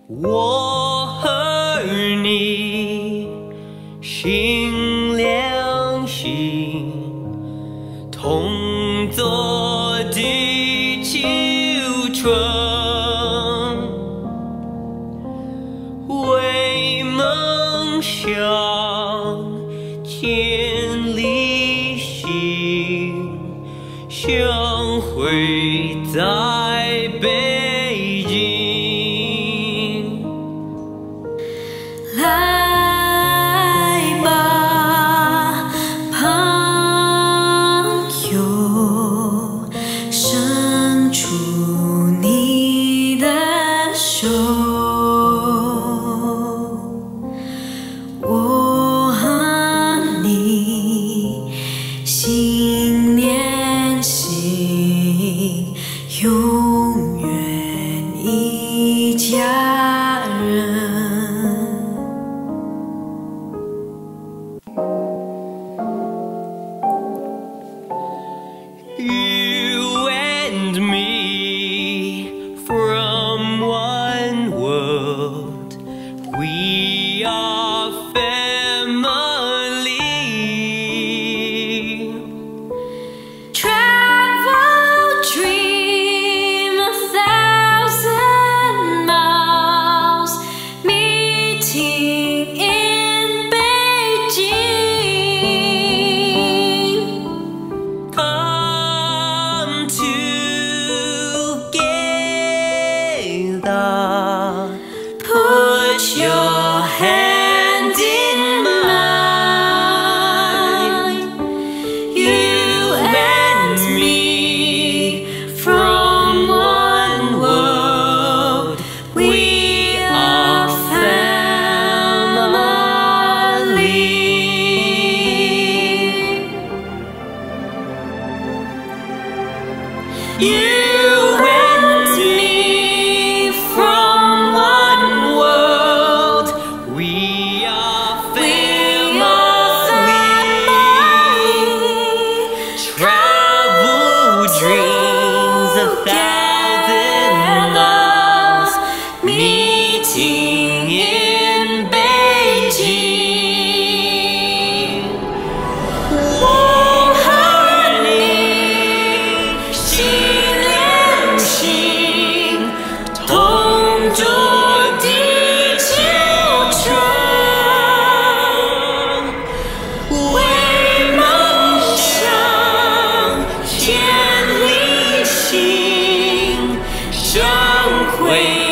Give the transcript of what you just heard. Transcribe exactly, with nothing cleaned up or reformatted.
我和你心连心，同坐地球村，为梦想千里行，相会在北京。 来吧，朋友，伸出你的手，我和你心连心，永远一家人。 You and me from one world, we are family. Travel, dream a thousand miles, meeting in Beijing. Come together, Put your hand in mine. You and me from one world, we are family. You and me from one world, we are we are family. family. Travel dreams a thousand miles, meeting in Beijing. 我和你心连心，同坐地球村，为梦想千里行，相会